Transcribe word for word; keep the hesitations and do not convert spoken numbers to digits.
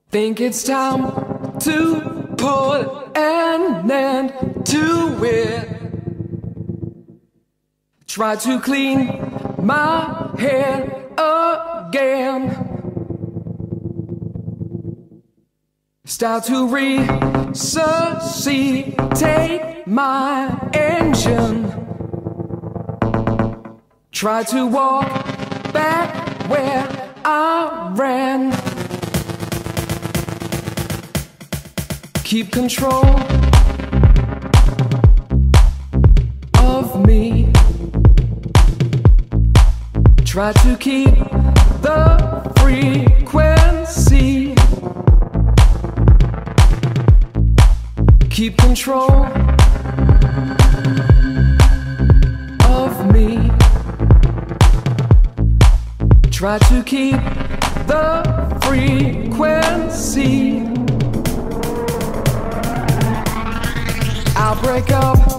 Think it's time to put an end to it. Try to clean my head again. Start to resuscitate my engine. Try to walk back where I ran. Keep control of me. Try to keep the frequency. Keep control of me. Try to keep the frequency. I'll break up